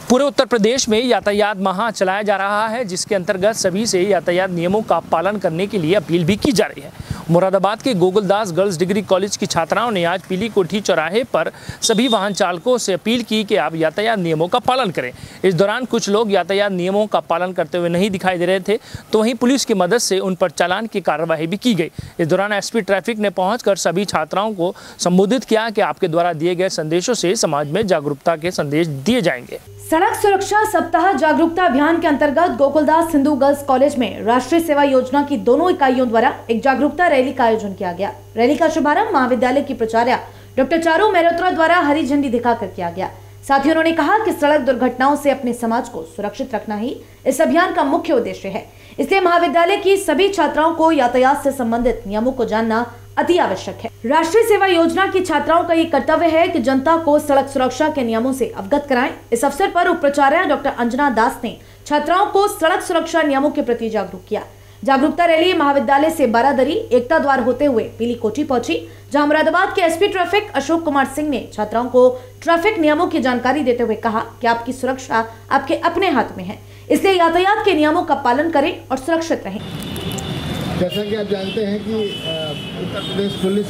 पूरे उत्तर प्रदेश में यातायात माह चलाया जा रहा है, जिसके अंतर्गत सभी से यातायात नियमों का पालन करने के लिए अपील भी की जा रही है। मुरादाबाद के गोकुलदास गर्ल्स डिग्री कॉलेज की छात्राओं ने आज पीली कोठी चौराहे पर सभी वाहन चालकों से अपील की कि आप यातायात नियमों का पालन करें। इस दौरान कुछ लोग यातायात नियमों का पालन करते हुए नहीं दिखाई दे रहे थे, तो वहीं पुलिस की मदद से उन पर चालान की कार्रवाई भी की गई। इस दौरान एसपी ट्रैफिक ने पहुंचकर सभी छात्राओं को संबोधित किया कि आपके द्वारा दिए गए संदेशों से समाज में जागरूकता के संदेश दिए जाएंगे। सड़क सुरक्षा सप्ताह जागरूकता अभियान के अंतर्गत गोकुलदास हिंदू गर्ल्स कॉलेज में राष्ट्रीय सेवा योजना की दोनों इकाइयों द्वारा एक जागरूकता रैली का आयोजन किया गया। रैली का शुभारंभ महाविद्यालय की प्राचार्य डॉक्टर चारू मेहरोत्रा द्वारा हरी झंडी दिखाकर किया गया। साथ ही उन्होंने कहा कि सड़क दुर्घटनाओं से अपने समाज को सुरक्षित रखना ही इस अभियान का मुख्य उद्देश्य है। इसलिए महाविद्यालय की सभी छात्राओं को यातायात से संबंधित नियमों को जानना अति आवश्यक है। राष्ट्रीय सेवा योजना की छात्राओं का ये कर्तव्य है कि जनता को सड़क सुरक्षा के नियमों से अवगत कराएं। इस अवसर पर उपाचार्य डॉक्टर अंजना दास ने छात्राओं को सड़क सुरक्षा नियमों के प्रति जागरूक किया। जागरूकता रैली महाविद्यालय से बारादरी एकता द्वार होते हुए पीली कोठी पहुंची, जहां मुरादाबाद के एसपी ट्रैफिक अशोक कुमार सिंह ने छात्राओं को ट्रैफिक नियमों की जानकारी देते हुए कहा कि आपकी सुरक्षा आपके अपने हाथ में है, इसलिए यातायात के नियमों का पालन करें और सुरक्षित रहें। जैसा कि आप जानते हैं कि उत्तर प्रदेश पुलिस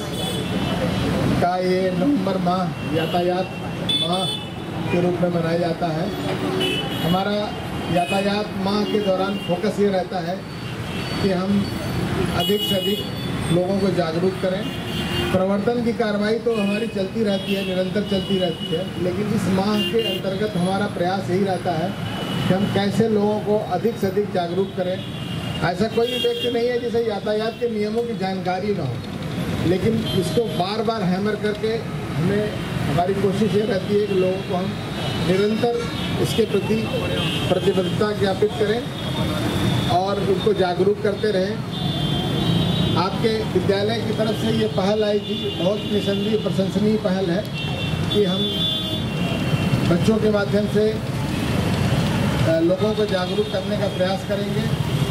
का ये नवंबर माह यातायात माह के रूप में मनाया जाता है। हमारा यातायात माह के दौरान फोकस ये रहता है कि हम अधिक से अधिक लोगों को जागरूक करें। प्रवर्तन की कार्रवाई तो हमारी चलती रहती है, निरंतर चलती रहती है, लेकिन इस माह के अंतर्गत हमारा प्रयास यही रहता है कि हम कैसे लोगों को अधिक से अधिक जागरूक करें। ऐसा कोई भी व्यक्ति नहीं है जिसे यातायात के नियमों की जानकारी ना हो, लेकिन इसको बार बार हैमर करके हमारी कोशिश ये रहती है कि लोगों को हम निरंतर इसके प्रति प्रतिबद्धता ज्ञापित करें और उनको जागरूक करते रहें। आपके विद्यालय की तरफ से ये पहल आई थी, बहुत निसंदेह प्रशंसनीय पहल है कि हम बच्चों के माध्यम से लोगों को जागरूक करने का प्रयास करेंगे।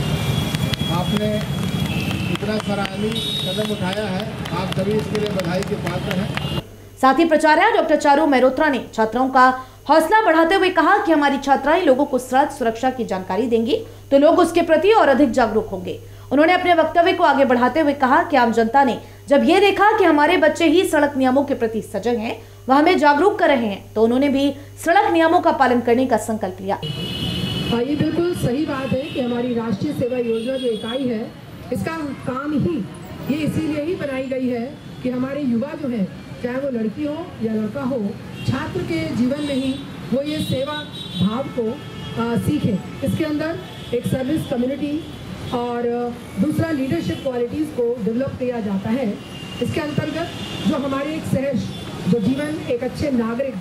आपने इतना सराहनीय कदम उठाया है, आप सभी इसके लिए बधाई के पात्र हैं। साथ ही प्राचार्य डॉक्टर चारू मेहरोत्रा ने छात्राओं का हौसला बढ़ाते हुए कहा कि हमारी छात्राएं लोगों को सड़क सुरक्षा की जानकारी देंगी तो लोग उसके प्रति और अधिक जागरूक होंगे। उन्होंने अपने वक्तव्य को आगे बढ़ाते हुए कहा कि आम जनता ने जब ये देखा कि हमारे बच्चे ही सड़क नियमों के प्रति सजग हैं, वह हमें जागरूक कर रहे हैं, तो उन्होंने भी सड़क नियमों का पालन करने का संकल्प लिया। ये बिल्कुल सही बात है कि हमारी राष्ट्रीय सेवा योजना जो इकाई है, इसका काम ही ये इसीलिए ही बनाई गई है कि हमारे युवा जो हैं, चाहे वो लड़की हो या लड़का हो, छात्र के जीवन में ही वो ये सेवा भाव को सीखें। इसके अंदर एक सर्विस कम्युनिटी और दूसरा लीडरशिप क्वालिटीज़ को डेवलप किया जाता है। इसके अंतर्गत जो हमारे एक सहज जो जीवन, एक अच्छे नागरिक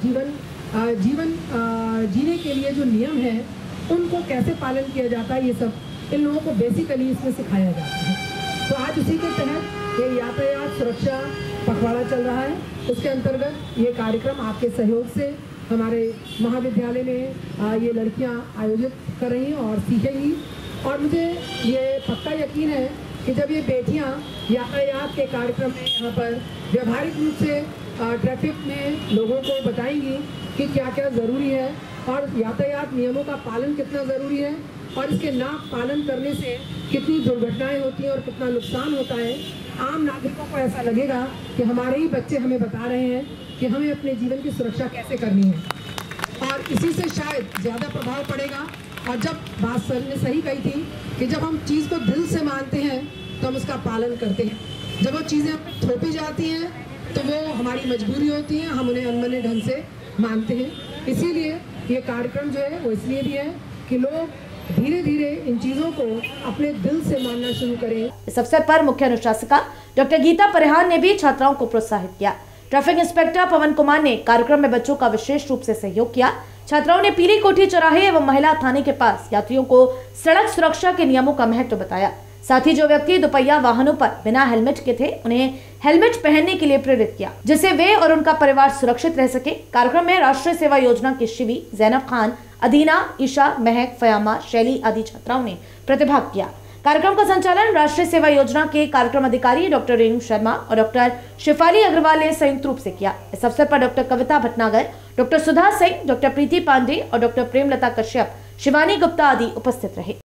जीवन जीने के लिए जो नियम है उनको कैसे पालन किया जाता है, ये सब इन लोगों को बेसिकली इसमें सिखाया जाता है। तो आज उसी के तहत ये यातायात सुरक्षा पखवाड़ा चल रहा है। उसके अंतर्गत ये कार्यक्रम आपके सहयोग से हमारे महाविद्यालय में ये लड़कियां आयोजित कर रही हैं और सीखेंगी। और मुझे ये पक्का यकीन है कि जब ये बेटियां यातायात के कार्यक्रम में यहाँ पर व्यावहारिक रूप से ट्रैफिक में लोगों को बताएंगी कि क्या क्या ज़रूरी है और यातायात नियमों का पालन कितना ज़रूरी है और इसके ना पालन करने से कितनी दुर्घटनाएं होती हैं और कितना नुकसान होता है। आम नागरिकों को ऐसा लगेगा कि हमारे ही बच्चे हमें बता रहे हैं कि हमें अपने जीवन की सुरक्षा कैसे करनी है और इसी से शायद ज़्यादा प्रभाव पड़ेगा। और जब बात सर ने सही कही थी कि जब हम चीज़ को दिल से मानते हैं तो हम उसका पालन करते हैं। जब वो चीज़ें थोपी जाती हैं तो वो हमारी मजबूरी होती है, हम उन्हें अनमने ढंग से मानते हैं। इसीलिए ये कार्यक्रम जो है वो इसलिए भी है कि लोग धीरे धीरे इन चीजों को अपने दिल से मानना शुरू करें। इस अवसर पर मुख्य अनुशासिका डॉक्टर गीता परिहार ने भी छात्राओं को प्रोत्साहित किया। ट्रैफिक इंस्पेक्टर पवन कुमार ने कार्यक्रम में बच्चों का विशेष रूप से सहयोग किया। छात्राओं ने पीली कोठी चौराहे एवं महिला थाने के पास यात्रियों को सड़क सुरक्षा के नियमों का महत्व बताया। साथ ही जो व्यक्ति दोपहिया वाहनों पर बिना हेलमेट के थे, उन्हें हेलमेट पहनने के लिए प्रेरित किया, जिससे वे और उनका परिवार सुरक्षित रह सके। कार्यक्रम में राष्ट्रीय सेवा योजना की शिवी, जैनब खान, अदीना, ईशा, महक, फयामा, शैली आदि छात्राओं ने प्रतिभाग किया। कार्यक्रम का संचालन राष्ट्रीय सेवा योजना के कार्यक्रम अधिकारी डॉक्टर रेणु शर्मा और डॉक्टर शिफाली अग्रवाल ने संयुक्त रूप से किया। इस अवसर पर doctor Kavita Bhatnagar, doctor Sudha Singh, doctor Preeti Pandey और डॉक्टर प्रेमलता कश्यप, शिवानी गुप्ता आदि उपस्थित रहे।